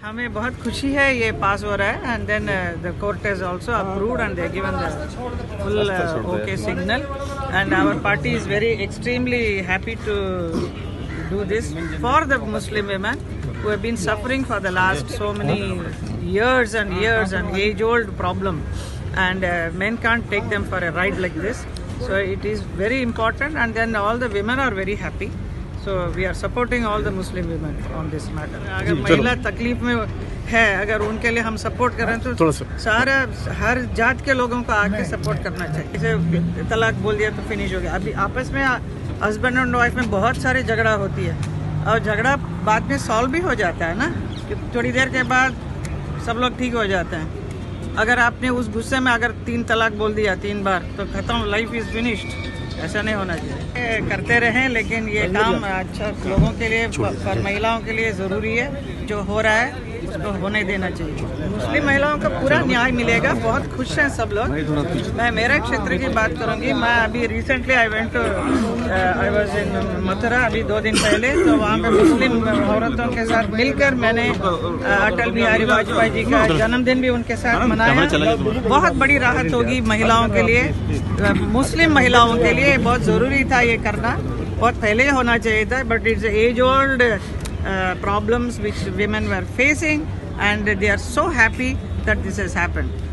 हमें बहुत खुशी है ये पास हो रहा है and then the court has also approved and they given the full okay signal and our party is very extremely happy to do this for the Muslim women who have been suffering for the last so many years and years and age old problem and men can't take them for a ride like this, so it is very important and then all the women are very happy, so we are supporting all the Muslim women on this matter. अगर महिला तकलीफ में है, अगर उनके लिए हम support करें तो सारा हर जात के लोगों को आके सपोर्ट करना चाहिए. जैसे तलाक बोल दिया तो फिनिश हो गया. अभी आपस में हस्बैंड एंड वाइफ में बहुत सारी झगड़ा होती है और झगड़ा बाद में सॉल्व भी हो जाता है ना, कि थोड़ी देर के बाद सब लोग ठीक हो जाते हैं. अगर आपने उस गुस्से में अगर 3 तलाक बोल दिया 3 बार तो खत्म, लाइफ इज फिनिश्ड. ऐसा नहीं होना चाहिए. करते रहें, लेकिन ये काम अच्छा लोगों के लिए, पर महिलाओं के लिए ज़रूरी है. जो हो रहा है उसको होने देना चाहिए. मुस्लिम महिलाओं का पूरा न्याय मिलेगा. बहुत खुश हैं सब लोग. मैं मेरा क्षेत्र की बात करूंगी. मैं अभी recently I was in Mathura अभी 2 दिन पहले, तो वहाँ पे मुस्लिम औरतों के साथ मिलकर मैंने अटल बिहारी वाजपेयी जी का जन्मदिन भी उनके साथ मनाया. बहुत बड़ी राहत होगी महिलाओं के लिए, मुस्लिम महिलाओं के लिए. बहुत ज़रूरी था ये करना, बहुत पहले होना चाहिए था, but it's age old problems which women were facing and they are so happy that this has happened.